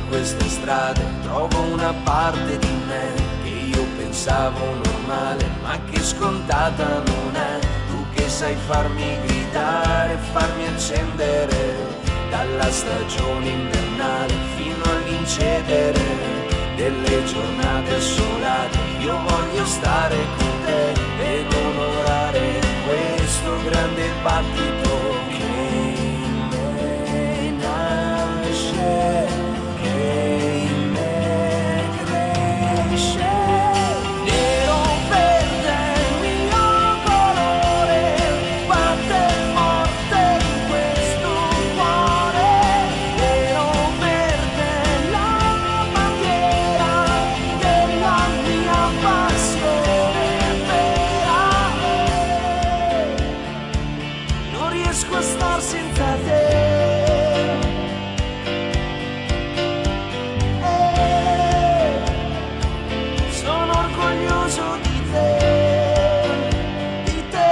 queste strade trovo una parte di me che io pensavo normale, ma che scontata non è. Tu che sai farmi gridare, farmi accendere, dalla stagione invernale fino all'incedere delle giornate assolate. Io voglio stare con te ed onorare questo grande battito che in me nasce, che in me cresce. Nero, verde, il mio colore, batte forte in questo cuore. Nero, verde, la bandiera della mia passione vera. Non riesco a star senza te. Sono orgoglioso di te, di te.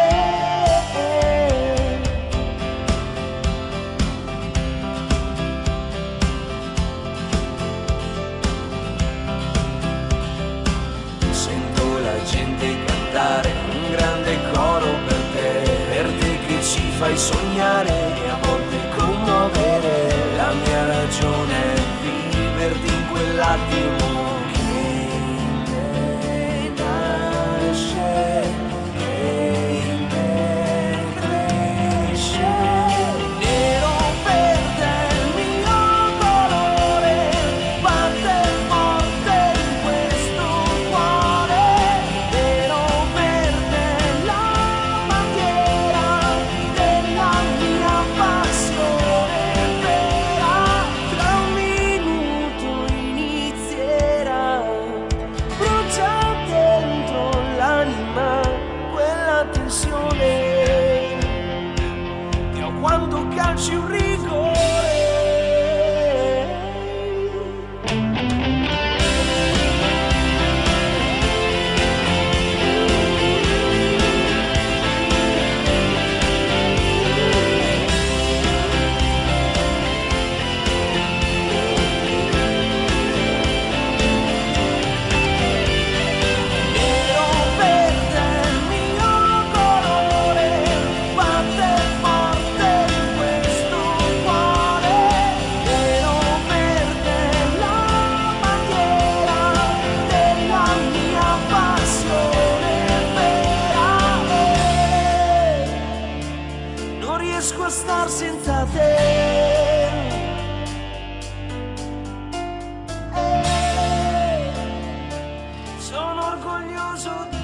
Sento la gente cantare un grande coro per te che ci fai sognare e a volte commuovere. La mia ragione è viverti in quell'attimo che in me nasce, che in me cresce. Nero, verde, il mio colore, batte forte in questo cuore. Nero, verde, la bandiera della mia passione vera. Tra un minuto inizierà, brucia dentro l'anima quella tensione che ho quando calci un rigore. Nero, verde, il mio colore, batte forte in questo cuore. Nero, verde, la bandiera della mia passione vera. Non riesco a star senza te. Sono orgoglioso di